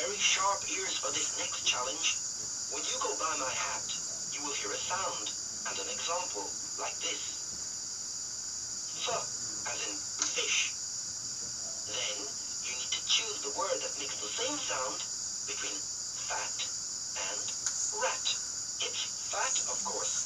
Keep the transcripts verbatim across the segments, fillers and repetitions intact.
very sharp ears for this next challenge. When you go by my hat, you will hear a sound and an example like this. F as in fish. Then you need to choose the word that makes the same sound between fat and rat. It's fat, of course.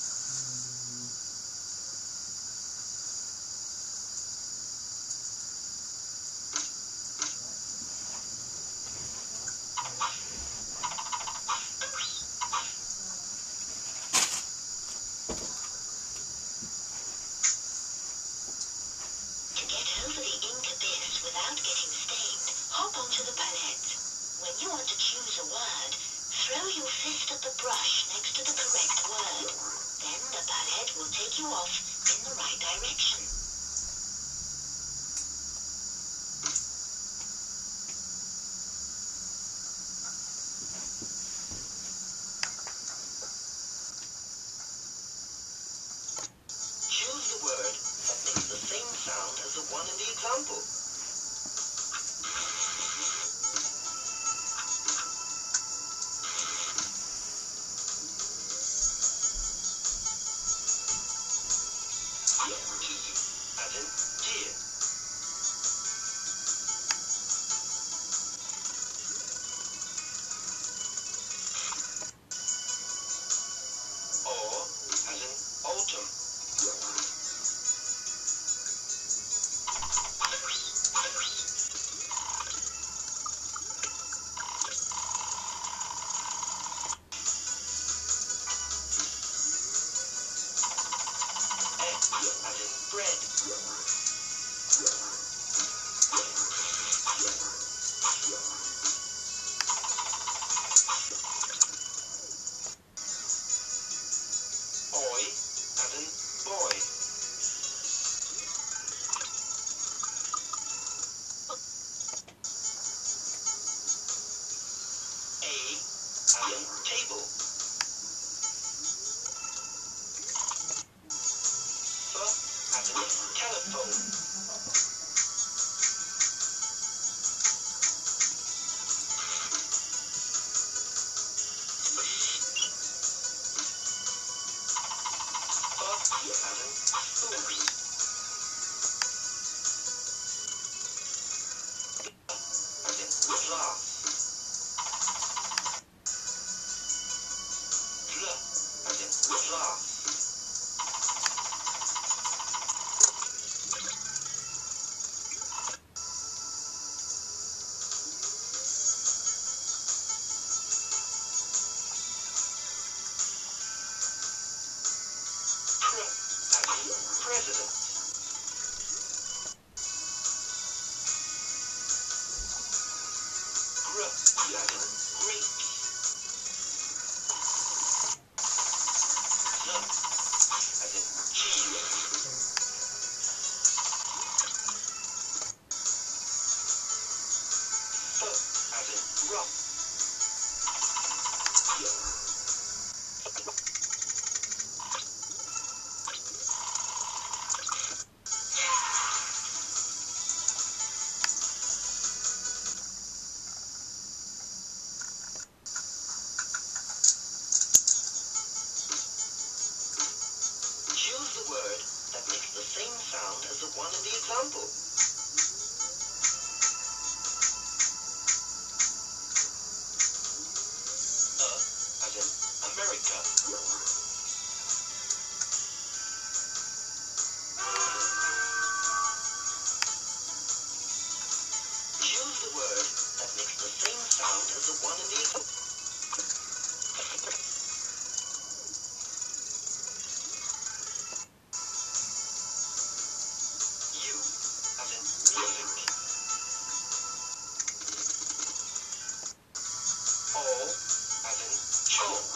Over the ink abyss without getting stained, hop onto the palette. When you want to choose a word, throw your fist at the brush next to the correct word. Then the palette will take you off in the right direction. Choose the word that makes the same sound as the one in the example. As in deer. Or as in autumn. As in bread. Oi, as in boy. A, as in table. F, as in telephone. As in spoons. As in glass. Fl as in glass. Pr as in president. Gr as in grapes. Z as in cheese. F as in rough. Choose the word that makes the same sound as the one in the example. A as in America. Choose the word that makes the same sound as the one in the example. U as in music. O as in chalk.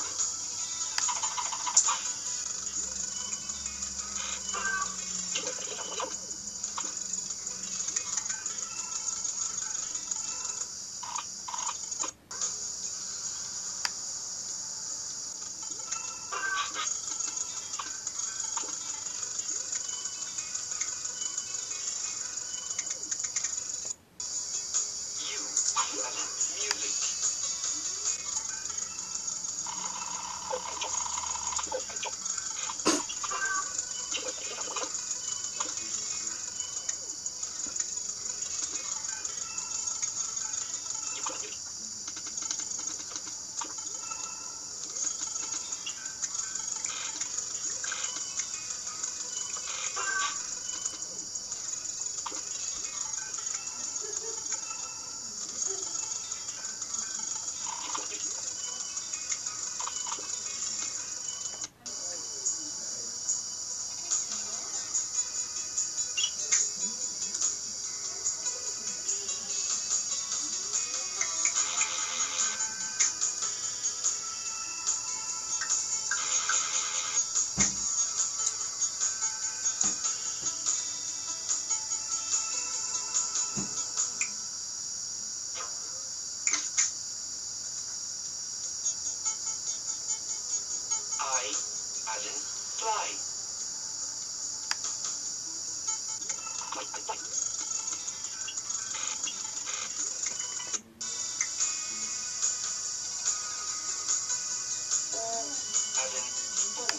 As in spoon.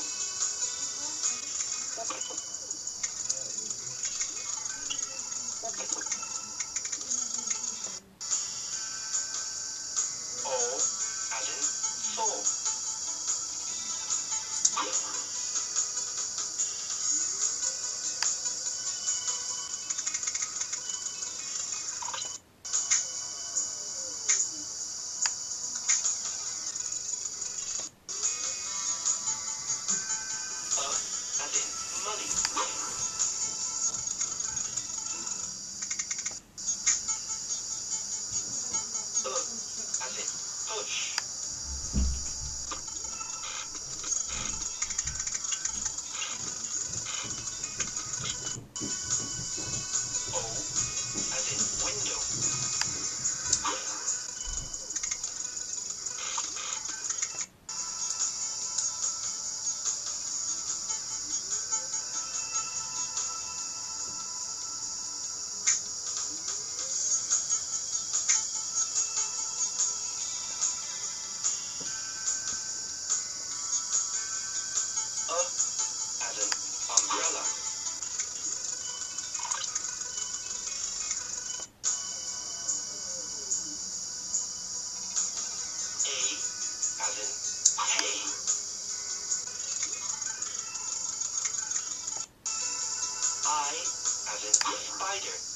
O as in saw. Uh, as in money. Uh, as in push. O as in window. Uh, as in umbrella. A as in hay. I as in spider.